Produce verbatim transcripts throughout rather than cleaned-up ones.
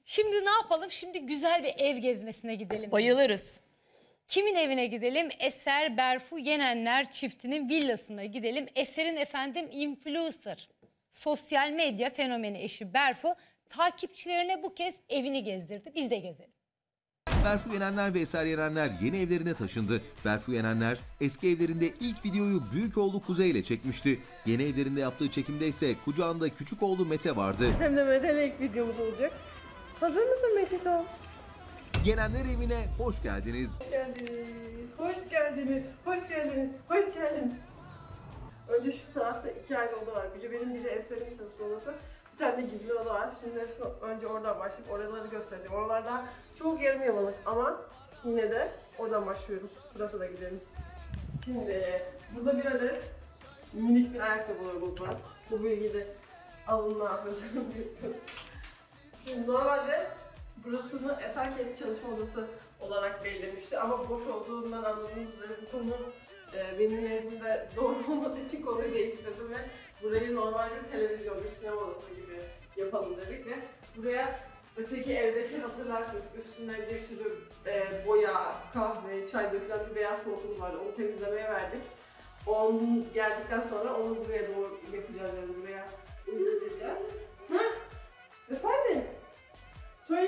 Şimdi ne yapalım? Şimdi güzel bir ev gezmesine gidelim. Bayılırız. Kimin evine gidelim? Eser Berfu Yenenler çiftinin villasına gidelim. Eser'in efendim influencer, sosyal medya fenomeni eşi Berfu takipçilerine bu kez evini gezdirdi. Biz de gezelim. Berfu Yenenler ve Eser Yenenler yeni evlerine taşındı. Berfu Yenenler eski evlerinde ilk videoyu büyük oğlu Kuzey ile çekmişti. Yeni evlerinde yaptığı çekimde ise kucağında küçük oğlu Mete vardı. Hem de Mete'yle ilk videomuz olacak. Hazır mısın Mete'ciğim? Yenenler evine hoş geldiniz. Hoş geldiniz, hoş geldiniz, hoş geldiniz, hoş geldiniz. Önce şu tarafta iki ayrı oda var. Biri benim, biri Eser'in çalışma odası. Bir tane de gizli oda var. Şimdi önce oradan başlayıp oraları göstereceğim. Oralarda çok yarım yamalak ama yine de oradan başlıyorum. Sıra sıra gidelim. Şimdi burada bir adet minik bir ayakkabılarımız var. Bu bilgiyi de alın ne yapacağım diyorsun. Şimdi normalde burasını Eser kendi çalışma odası olarak belirlemişti ama boş olduğundan anladığımız üzere bu konu e, benim nezdimde doğru olmadığı için konuyu değiştirdim ve burayı normal bir televizyon, bir sinema odası gibi yapalım dedik ve buraya öteki evdeki hatırlarsınız üstüne bir sürü e, boya, kahve, çay dökülen bir beyaz koltuğumuz vardı. Onu temizlemeye verdik. Onun geldikten sonra onu buraya doğru yapacağız, yani buraya uygulayacağız. Ha? Efendim? Söyle.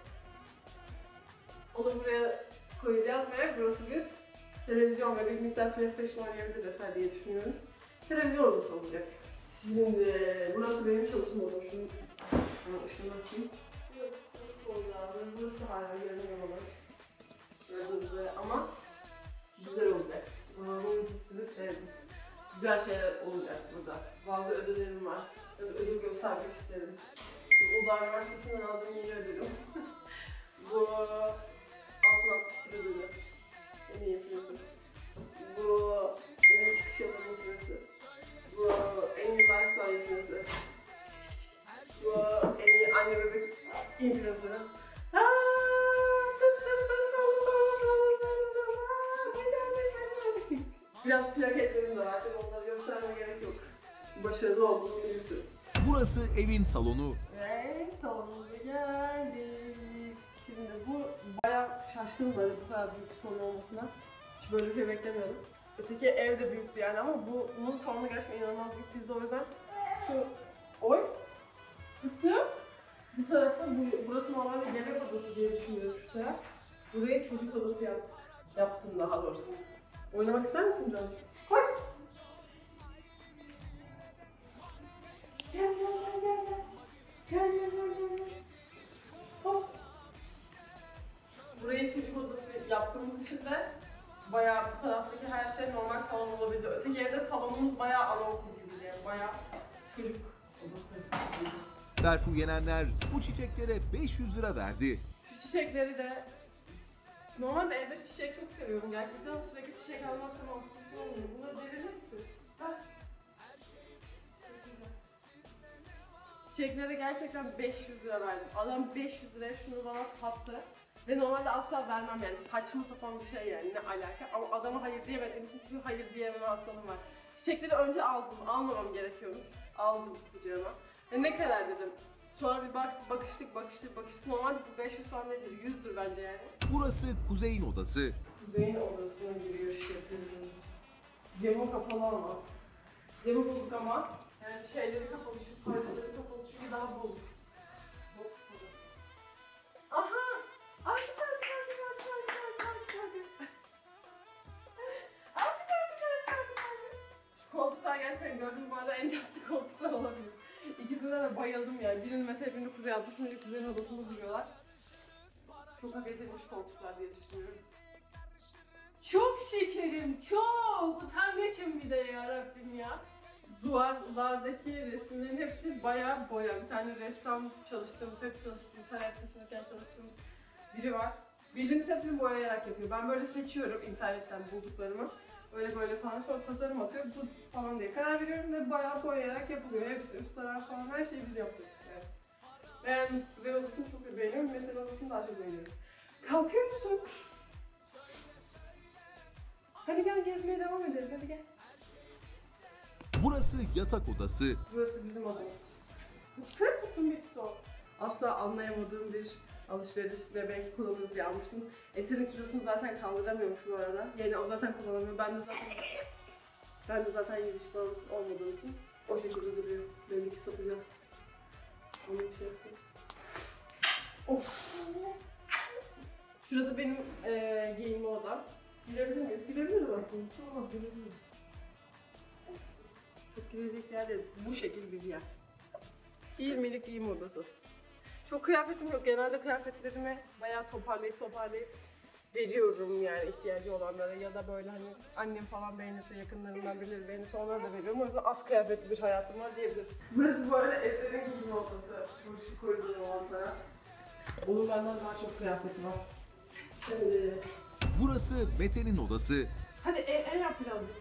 Onu buraya koyacağız ve burası bir televizyon ve bir miktar PlayStation oynayabilir Eser diye düşünüyorum. Televizyon odası olacak. Şimdi burası benim çalışma odam. Şunu ışığını açayım. Burası çalışma odam. Burası hala yarım yamalak. Böyle ama güzel olacak. Bunun hissini sevdim. Güzel şeyler olacak burada. Bazı ödüllerim var. Biraz ödül göstermek isterim. Uludağ Üniversitesi'nden aldığım yeni ödülüm. Bu altın altmış bir ödülü. En iyi yapıyorum. Bu en iyi çıkış yapan yapıyorsun. Bu en iyi lifestyle yapıyorsun. Bu en iyi anne bebek influencer'ı. Biraz plaketlerim de var. Onları göstermeye gerek yok. Başarılı olduğunu bilirsiniz. Burası evin salonu. Ve salonumuza geldik. Şimdi bu bayağı şaşkınım böyle bu kadar büyük bir salon olmasına. Hiç böyle bir şey beklemiyordum. Öteki ev de büyüktü yani ama bu, bunun salonu gerçekten inanılmaz büyük. Biz de o yüzden şu oy fıstığı bu tarafa, bu, burası normalde yemek odası diye düşünüyorum şu taraf. Buraya çocuk odası yaptık. Yaptım daha doğrusu. Oynamak ister misin canım? Koş! Gel gel gel gel gel. Gel gel gel gel gel. Hop. Burayı çocuk odası yaptığımız için de bayağı bu taraftaki her şey normal salon olabildi. Öteki evde salonumuz bayağı anaokul gibi yani bayağı çocuk odası. Berfu Yenenler bu çiçeklere beş yüz lira verdi. Şu çiçekleri de normalde evde çiçek çok seviyorum gerçekten ama sürekli çiçek almaktan mantıklı olmuyor. Bunları verir misin? Bak. Çiçeklere gerçekten beş yüz lira verdim. Adam beş yüz liraya şunu bana sattı. Ve normalde asla vermem yani saçma sapan bir şey yani ne alaka. Ama adama hayır diyemediğim için çünkü hayır diyememe hastalığım var. Çiçekleri önce aldım, almamam gerekiyormuş. Aldım kucağıma. Ve ne kadar dedim. Sonra bir bak, bakıştık bakıştık bakıştık. Normalde bu beş yüz falan değildir, yüzdür bence yani. Burası Kuzey'in odası. Kuzey'in odasına giriş yapıyoruz. Camı kapalı ama. Camı bozuk ama. Yani şeyleri kapalı, şu perdeleri kapalı çünkü daha bozuk. Aha! Ay güzel güzel güzel güzel güzel güzel güzel. Ay güzel güzel güzel güzel. Şu koltuklar gerçekten gördüğüm bu arada en tatlı koltuklar olabilir. İkisine de bayıldım yani. Birinin Mete, birini Kuzey adlı, şimdi Kuzey'in odasında duruyorlar. Çok hak edilmiş koltuklar diye düşünüyorum. Çok şekerim, çok! Utangaçım bir de ya Rabbim ya. Duvarlardaki resimlerin hepsi bayağı boya. Bir tane ressam çalıştığımız, hep çalıştığımız, hayat taşınırken çalıştığımız biri var. Bildiğiniz hepsini boyayarak yapıyor. Ben böyle seçiyorum internetten bulduklarımı. Böyle böyle falan sonra tasarım atıyor, bu falan diye karar veriyorum ve bayağı boyayarak yapılıyor. Hepsi üst taraf falan her şeyi biz yaptık yani. Ben Kuzey odasını çok beğeniyorum, Mete'nin odasını daha çok beğeniyorum. Kalkıyor musun? Hadi gel gezmeye devam edelim, hadi gel. Burası yatak odası. Burası bizim odamız. Krep tuttum bir tutu. asla anlayamadığım bir alışveriş ve belki kullanırız diye almıştım. Eser'in kilosunu zaten kaldıramıyormuş bu arada. Yani o zaten kullanamıyor. Ben de zaten ben de zaten yürüyüş bağımlısı olmadığım için o şekilde duruyor. Belli ki satacağız. Onu bir şey yapayım. Of. Şurası benim e, giyinme odam. Girebilir miyiz? Girebiliriz aslında. Şu an girebiliriz. Çok girecek yer değil. Bu şekil bir yer. yirmilik giyim odası. Çok kıyafetim yok. Genelde kıyafetlerimi bayağı toparlayıp toparlayıp veriyorum yani ihtiyacı olanlara ya da böyle hani annem falan beğenirse, yakınlarımdan birileri beğenirse onlara da veriyorum. O yüzden az kıyafetli bir hayatım var diyebiliriz. Burası böyle Eser'in giyim odası. Şu, şu koridorun olan taraf. Onun benden daha çok kıyafeti var. Şimdi... Burası Mete'nin odası. Hadi el, el yap birazcık.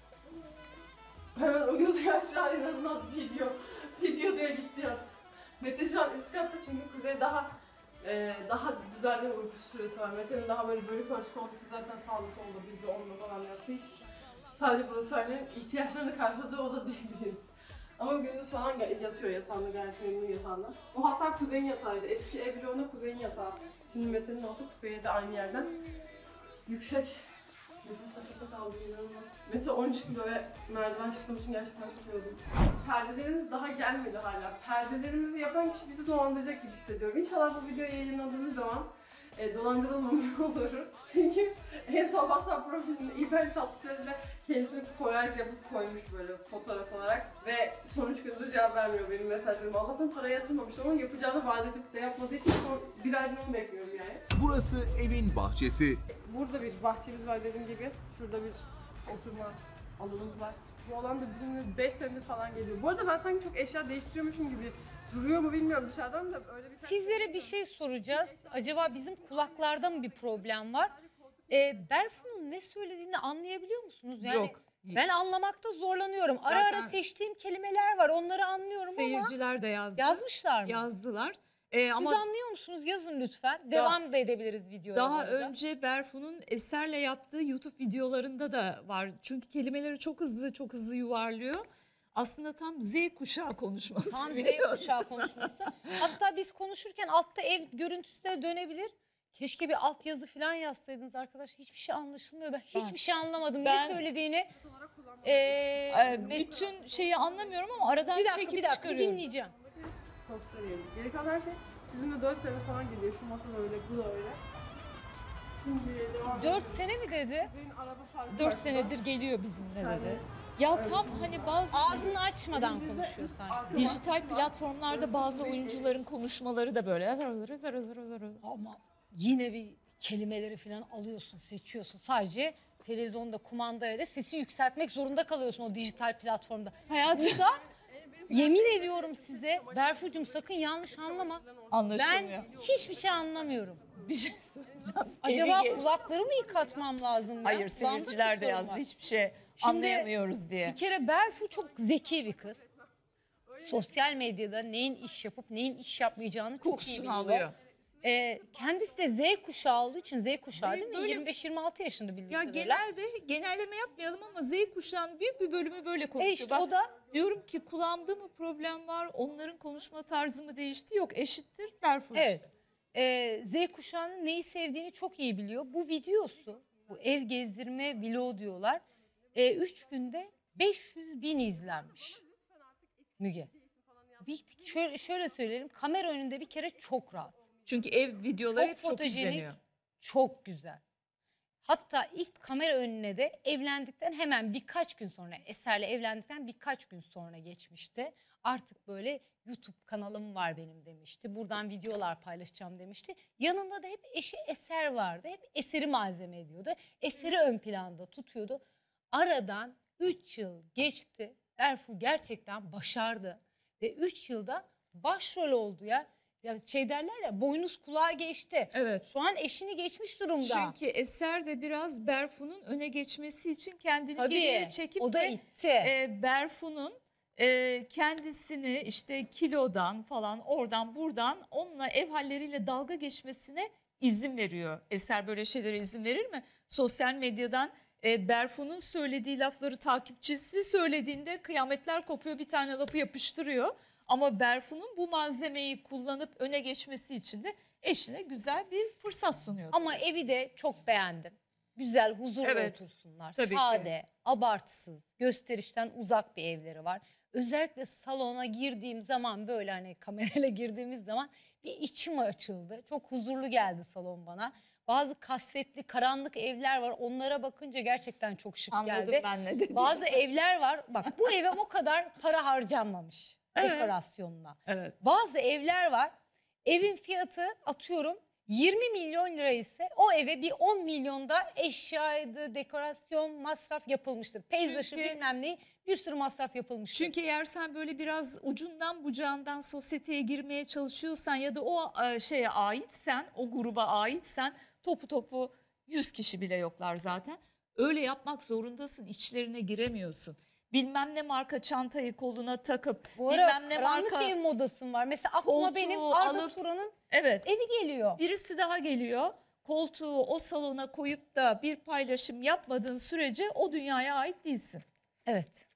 Hemen o gözü aşağı inanılmaz video. Video diye gitti ya. Mete şu an üst katta çünkü Kuzey daha e, daha düzenli uyku süresi var. Mete'nin daha böyle bölük ölçük olduğu için zaten sağda solda biz de onunla falan yaptığı için sadece burası hani ihtiyaçlarını karşıladığı oda diyebiliriz. Ama gündüz falan yatıyor yatağında, gayet memnun yatağında. O hatta Kuzey'in yatağıydı. Eski ev bloğunda Kuzey'in yatağı. Şimdi Mete'nin oldu, Kuzey'e de aynı yerden. Yüksek. Mete saçakta kaldı inanılmaz. Mete on üç kilo ve merdiven çıktığım için gerçekten çok sevdim. Perdelerimiz daha gelmedi hala. Perdelerimizi yapan kişi bizi dolandıracak gibi hissediyorum. İnşallah bu videoyu yayınladığımız zaman e, dolandırılmamış oluruz. Çünkü en son WhatsApp profilinde İbrahim Tatlıses'le kendisini kolaj yapıp koymuş böyle fotoğraf olarak. Ve son üç gündür cevap vermiyor benim mesajlarıma. Allah'tan para yatırmamış ama yapacağını vaat edip de yapmadığı için son bir aydır onu bekliyorum yani. Burası evin bahçesi. Burada bir bahçemiz var dediğim gibi. Şurada bir oturma alanımız var. Bu alan da bizimle beş senedir falan geliyor. Bu arada ben sanki çok eşya değiştiriyormuşum gibi duruyor mu bilmiyorum dışarıdan da öyle bir... Sizlere bir şey soracağız. Acaba bizim kulaklarda mı bir problem var? Ee, Berfu'nun ne söylediğini anlayabiliyor musunuz? Yani Yok. ben anlamakta zorlanıyorum. Ara Zaten ara seçtiğim kelimeler var. Onları anlıyorum ama Seyirciler de yazdı. yazmışlar mı? Yazdılar. Ee, Siz ama anlıyor musunuz? Yazın lütfen. Devam da edebiliriz videoya. daha bu arada. önce Berfu'nun Eser'le yaptığı YouTube videolarında da var. Çünkü kelimeleri çok hızlı çok hızlı yuvarlıyor. Aslında tam Z kuşağı konuşması. Tam Z biliyorsun. kuşağı konuşması. Hatta biz konuşurken altta ev görüntüsü de dönebilir. Keşke bir altyazı falan yazsaydınız arkadaş. Hiçbir şey anlaşılmıyor. Ben hiçbir şey anlamadım. Ben- Ne söylediğini. Ee, Ee, Met- bütün şeyi anlamıyorum ama aradan bir dakika çekip bir dakika bir çıkarıyorum. dinleyeceğim. Koltukları yiyelim. Geri kalan her şey bizimle dört sene falan geliyor. Şu masa da öyle, bu da öyle. Şimdi devam Dört edelim. sene mi dedi? Kuzey'in araba farkı var. Dört senedir geliyor bizimle Yani- dedi. Ya tam hani bazı Ağzını açmadan konuşuyor sanki. dijital platformlarda bazı oyuncuların konuşmaları da böyle. Ama yine bir kelimeleri falan alıyorsun, seçiyorsun. Sadece televizyonda, kumandaya da sesi yükseltmek zorunda kalıyorsun o dijital platformda. Burada yemin ediyorum size, Berfucuğum sakın yanlış anlama. Anlaşılmıyor. Ben hiçbir şey anlamıyorum. Bir şey söyleyeceğim. Acaba Evi gez. kulakları mı yıkatmam lazım ya? Hayır, Kulağımda seyirciler bir de sorun yazdı. var. Hiçbir şey Şimdi- anlayamıyoruz diye. Bir kere Berfu çok zeki bir kız. Sosyal medyada neyin iş yapıp neyin iş yapmayacağını çok iyi Kokusunu biliyor. alıyor. Ee, kendisi de Z kuşağı olduğu için Z kuşağı Z değil mi? böyle- yirmi beş yirmi altı yaşında bildiğim Ya kadarıyla. genelde genelleme yapmayalım ama Z kuşağının büyük bir bölümü böyle E konuşuyor. işte Bak, o da diyorum ki kulağımda mı problem var? Onların konuşma tarzı mı değişti? Yok, eşittir Berfu. evet. Ee, Z kuşağının neyi sevdiğini çok iyi biliyor. Bu videosu, bu ev gezdirme vlogu diyorlar. Ee, üç günde beş yüz bin izlenmiş. Müge. Bir, şöyle, şöyle söyleyelim, kamera önünde bir kere çok rahat. Çünkü ev videoları Çok hep çok fotojenik, izleniyor. çok güzel. Hatta ilk kamera önüne de evlendikten hemen birkaç gün sonra, Eser'le evlendikten birkaç gün sonra geçmişti. Artık böyle YouTube kanalım var benim demişti. Buradan videolar paylaşacağım demişti. Yanında da hep eşi Eser vardı. Hep Eser'i malzeme ediyordu. Eser'i ön planda tutuyordu. Aradan üç yıl geçti. Berfu gerçekten başardı. Ve üç yılda başrol oldu ya. Ya şey derler ya, boynuz kulağa geçti. Evet. Şu an eşini geçmiş durumda. Çünkü Eser de biraz Berfu'nun öne geçmesi için kendini Tabii, geriye çekip o da de itti. e, Berfu'nun e, kendisini işte kilodan falan oradan buradan onunla ev halleriyle dalga geçmesine izin veriyor. Eser böyle şeylere izin verir mi? Sosyal medyadan e, Berfu'nun söylediği lafları takipçisi söylediğinde kıyametler kopuyor, bir tane lafı yapıştırıyor. Ama Berfu'nun bu malzemeyi kullanıp öne geçmesi için de eşine güzel bir fırsat sunuyor. Ama evi de çok beğendim. Güzel, huzurla Evet, otursunlar. tabii ki. Sade, abartısız, gösterişten uzak bir evleri var. Özellikle salona girdiğim zaman, böyle hani kamerayla girdiğimiz zaman bir içim açıldı. Çok huzurlu geldi salon bana. Bazı kasvetli, karanlık evler var. Onlara bakınca gerçekten çok şık Anladım geldi. ben ne dediğini. Bazı evler var. Bak, bu eve o kadar para harcanmamış Evet. dekorasyonuna. Evet. Bazı evler var. Evin fiyatı atıyorum yirmi milyon lira ise o eve bir on milyonda eşyaydı, dekorasyon, masraf yapılmıştır. Peyzajı Çünkü- bilmem ne, bir sürü masraf yapılmıştır. Çünkü eğer sen böyle biraz ucundan bucağından sosyeteye girmeye çalışıyorsan ya da o e, şeye aitsen, o gruba aitsen, topu topu yüz kişi bile yoklar zaten. Öyle yapmak zorundasın, içlerine giremiyorsun. Bilmem ne marka çantayı koluna takıp, Bu ara bilmem ne karanlık marka... ev modası var. Mesela aklıma koltuğu benim Arda alıp- Turan'ın Evet. evi geliyor. Birisi daha geliyor. Koltuğu o salona koyup da bir paylaşım yapmadığın sürece o dünyaya ait değilsin. Evet.